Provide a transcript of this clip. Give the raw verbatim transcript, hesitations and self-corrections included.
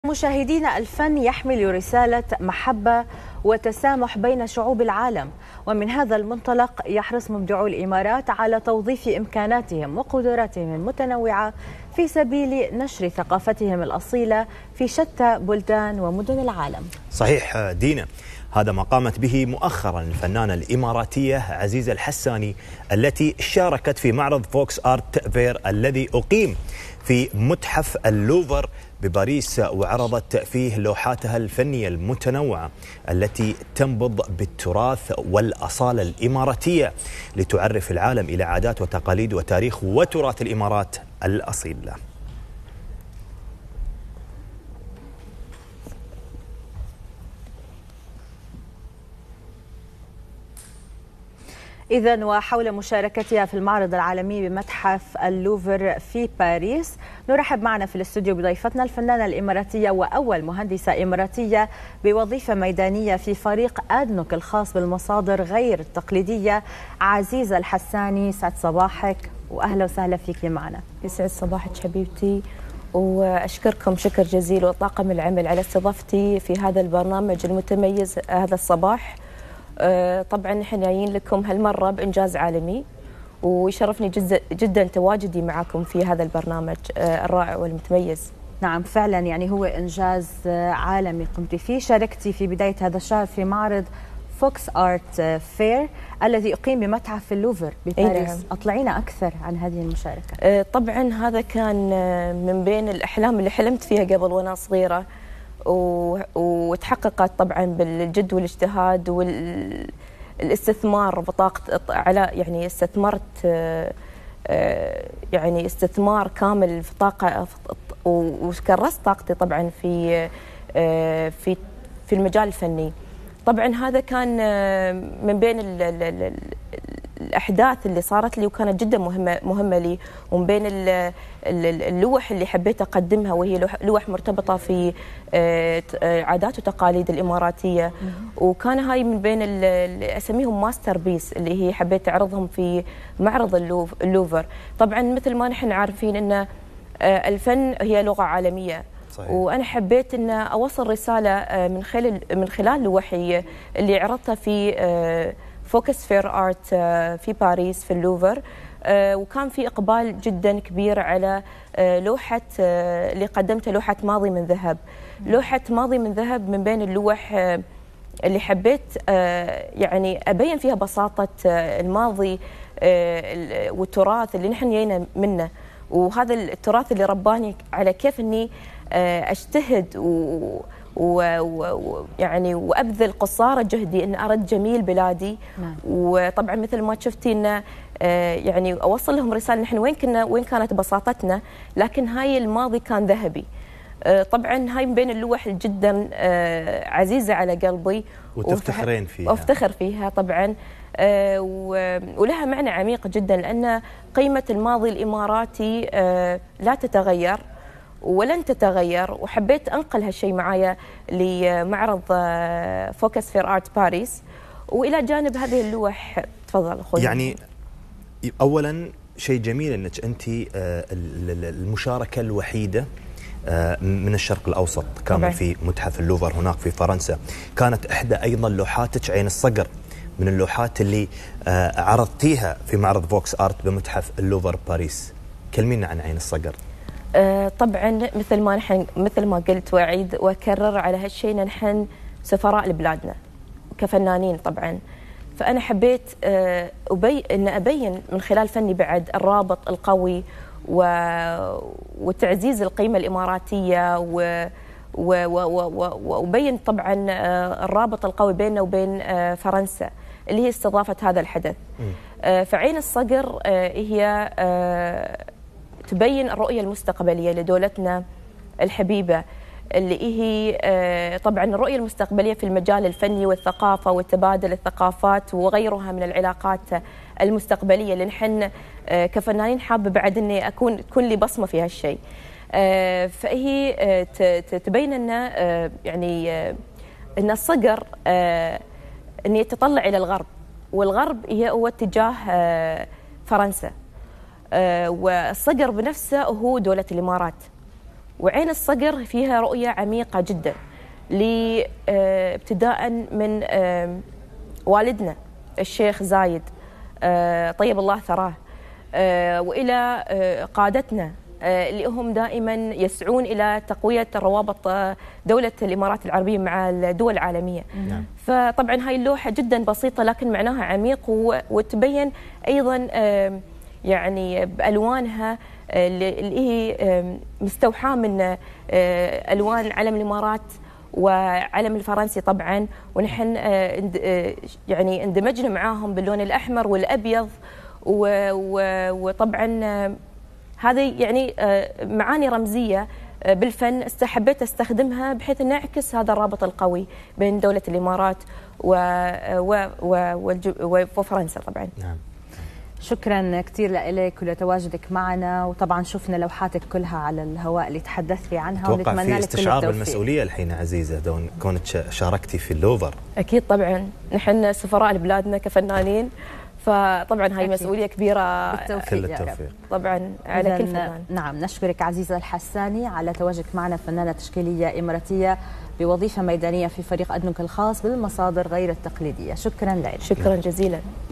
مشاهدينا، الفن يحمل رسالة محبة وتسامح بين شعوب العالم، ومن هذا المنطلق يحرص مبدعو الإمارات على توظيف إمكاناتهم وقدراتهم المتنوعة في سبيل نشر ثقافتهم الأصيلة في شتى بلدان ومدن العالم. صحيح دينا، هذا ما قامت به مؤخرا الفنانة الإماراتية عزيزة الحساني التي شاركت في معرض فوكس آرت فير الذي أقيم في متحف اللوفر بباريس، وعرضت فيه لوحاتها الفنية المتنوعة التي تنبض بالتراث والأصالة الإماراتية لتعرف العالم إلى عادات وتقاليد وتاريخ وتراث الإمارات الأصيل. إذن وحول مشاركتها في المعرض العالمي بمتحف اللوفر في باريس، نرحب معنا في الاستوديو بضيفتنا الفنانة الإماراتية وأول مهندسة إماراتية بوظيفة ميدانية في فريق أدنوك الخاص بالمصادر غير التقليدية، عزيزة الحساني. سعد صباحك وأهلا وسهلا فيك معنا. يسعد صباحك حبيبتي، وأشكركم شكر جزيل وطاقم العمل على استضافتي في هذا البرنامج المتميز هذا الصباح. طبعا نحن جايين لكم هالمرة بإنجاز عالمي، ويشرفني جدا جدا تواجدي معكم في هذا البرنامج الرائع والمتميز. نعم فعلا، يعني هو إنجاز عالمي قمتي فيه. شاركتي في بداية هذا الشهر في معرض فوكس آرت فير الذي أقيم بمتحف اللوفر بباريس. نعم. أطلعينا أكثر عن هذه المشاركة. طبعا هذا كان من بين الأحلام اللي حلمت فيها قبل وأنا صغيرة، وتحققت طبعا بالجد والاجتهاد والاستثمار بطاقة على يعني استثمرت يعني استثمار كامل في طاقة، وكرست طاقتي طبعا في في في المجال الفني. طبعا هذا كان من بين ال ال الأحداث اللي صارت لي وكانت جدا مهمة مهمة لي، ومن بين اللوح اللي حبيت أقدمها، وهي لوح مرتبطة في عادات وتقاليد الإماراتية، وكان هاي من بين اللي أسميهم ماستر بيس اللي هي حبيت أعرضهم في معرض اللوفر. طبعا مثل ما نحن عارفين أن الفن هي لغة عالمية. صحيح. وأنا حبيت أن أوصل رسالة من خلال من خلال لوحي اللي عرضتها في فوكس فير آرت في باريس في اللوفر، وكان في إقبال جدا كبير على لوحة اللي قدمتها، لوحة ماضي من ذهب. لوحة ماضي من ذهب من بين اللوح اللي حبيت يعني أبين فيها بساطة الماضي والتراث اللي نحن جينا منه، وهذا التراث اللي رباني على كيف أني أجتهد و ويعني وابذل قصارى جهدي ان ارد جميل بلادي. نعم. وطبعا مثل ما شفتي ان يعني اوصل لهم رساله نحن وين كنا، وين كانت بساطتنا، لكن هاي الماضي كان ذهبي. طبعا هاي من بين اللوح جدا عزيزه على قلبي وتفتخرين فيها. وافتخر فيها طبعا، ولها معنى عميق جدا، لان قيمه الماضي الاماراتي لا تتغير ولن تتغير، وحبيت أنقل هالشيء معايا لمعرض فوكس فير آرت باريس. وإلى جانب هذه اللوح، تفضل أخوي. يعني أولا شيء جميل أنك أنت المشاركة الوحيدة من الشرق الأوسط كمان في متحف اللوفر هناك في فرنسا. كانت إحدى أيضا لوحاتك عين الصقر من اللوحات اللي عرضتيها في معرض فوكس آرت بمتحف اللوفر باريس. كلمينا عن عين الصقر. آه طبعا مثل ما نحن مثل ما قلت واعيد واكرر على هالشيء، نحن سفراء لبلادنا كفنانين طبعا. فانا حبيت آه أبي ان ابين من خلال فني بعد الرابط القوي و... وتعزيز القيمه الاماراتيه، و... و... و... و... وابين طبعا آه الرابط القوي بيننا وبين آه فرنسا اللي هي استضافت هذا الحدث. آه فعين الصقر آه هي آه تبين الرؤية المستقبلية لدولتنا الحبيبة، اللي هي طبعا الرؤية المستقبلية في المجال الفني والثقافة والتبادل الثقافات وغيرها من العلاقات المستقبلية اللي نحن كفنانين حابة بعد أني أكون تكون لي بصمة في هالشيء. فهي تبين أن يعني أن الصقر أن يتطلع إلى الغرب، والغرب هي هو اتجاه فرنسا، والصقر بنفسه هو دولة الإمارات. وعين الصقر فيها رؤية عميقة جدا، ابتداء من والدنا الشيخ زايد طيب الله ثراه، وإلى قادتنا اللي هم دائما يسعون إلى تقوية روابط دولة الإمارات العربية مع الدول العالمية. نعم. فطبعا هاي اللوحة جدا بسيطة لكن معناها عميق، وتبين أيضا يعني بألوانها اللي هي مستوحاة من ألوان علم الإمارات وعلم الفرنسي طبعا، ونحن يعني اندمجنا معاهم باللون الأحمر والأبيض، وطبعا هذه يعني معاني رمزية بالفن حبيت استخدمها بحيث نعكس هذا الرابط القوي بين دولة الإمارات وفرنسا طبعا. نعم. شكرا كثير لك ولتواجدك معنا، وطبعا شفنا لوحاتك كلها على الهواء اللي تحدثتي عنها، ونتمنى لك كل التوفيق. استشعار بالمسؤولية الحين عزيزة دون كونك شاركتي في اللوفر. أكيد طبعا، نحن سفراء لبلادنا كفنانين، فطبعا هاي أكيد. مسؤولية كبيرة. بالتوفيق. كل التوفيق طبعا على كل فنان. نعم، نشكرك عزيزة الحساني على تواجدك معنا، فنانة تشكيلية إماراتية بوظيفة ميدانية في فريق أدنك الخاص بالمصادر غير التقليدية. شكرا لك. شكرا جزيلا.